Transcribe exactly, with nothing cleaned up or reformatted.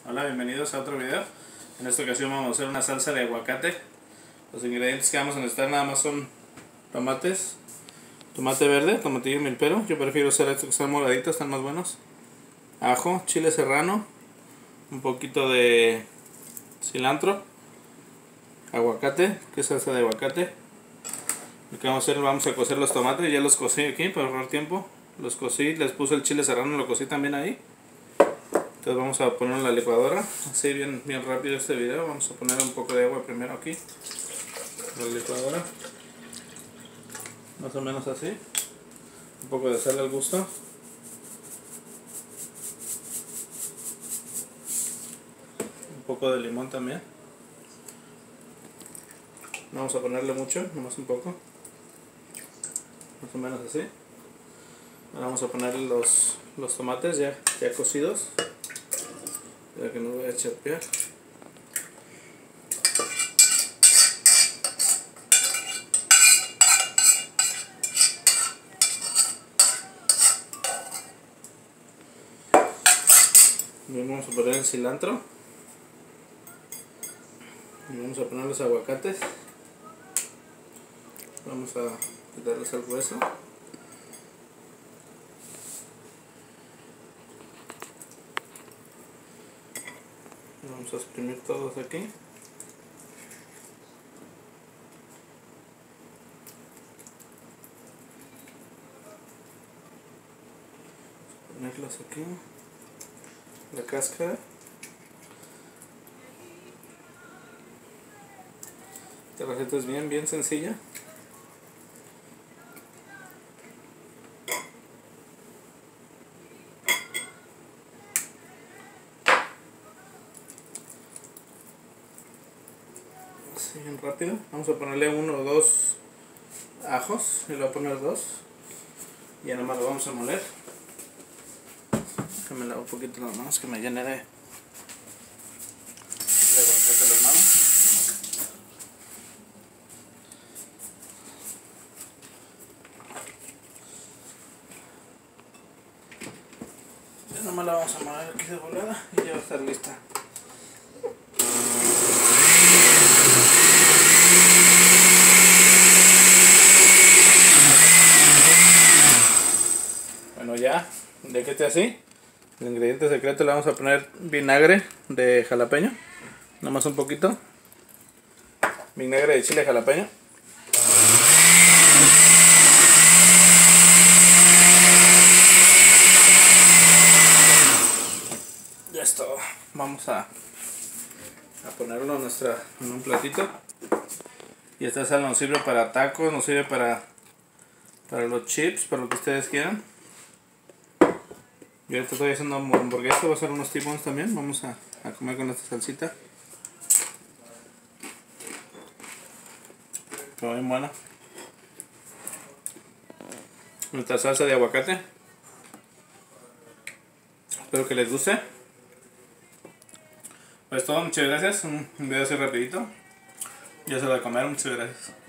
Hola, bienvenidos a otro video. En esta ocasión vamos a hacer una salsa de aguacate. Los ingredientes que vamos a necesitar nada más son tomates, tomate verde, tomatillo milpero, yo prefiero usar estos que están moraditos, están más buenos, ajo, chile serrano, un poquito de cilantro, aguacate, que es salsa de aguacate. Lo que vamos a hacer, vamos a cocer los tomates, ya los cocí aquí para ahorrar tiempo, los cocí, les puse el chile serrano, lo cocí también ahí. Entonces vamos a poner en la licuadora, así bien, bien rápido este video. Vamos a poner un poco de agua primero aquí, en la licuadora, más o menos así, un poco de sal al gusto, un poco de limón también, no vamos a ponerle mucho, nomás un poco, más o menos así. Ahora vamos a poner los, los tomates ya, ya cocidos, ya que no voy a chapear. Bien, vamos a poner el cilantro y vamos a poner los aguacates. Vamos a quitarles el hueso. Vamos a exprimir todos aquí. Ponerlos aquí. La cáscara. Esta receta es bien, bien sencilla. Así bien rápido. Vamos a ponerle uno o dos ajos. Y le voy a poner dos. Y ya nomás lo vamos a moler. Que me lavo un poquito las manos, que me llene de, de aguacate las manos. Ya nomás la vamos a moler aquí de volada y ya va a estar lista. Bueno, ya, de que esté así, el ingrediente secreto le vamos a poner vinagre de jalapeño, nomás un poquito, vinagre de chile jalapeño. Ya es todo. Vamos a, a ponerlo en, nuestra, en un platito. Y esta sal nos sirve para tacos, nos sirve para, para los chips, para lo que ustedes quieran. Yo ahorita estoy haciendo hamburguesa, voy a hacer unos tibones también. Vamos a, a comer con esta salsita. Está bien buena. Nuestra salsa de aguacate. Espero que les guste. Pues todo, muchas gracias. Un video así rapidito. Ya se va a comer, muchas gracias.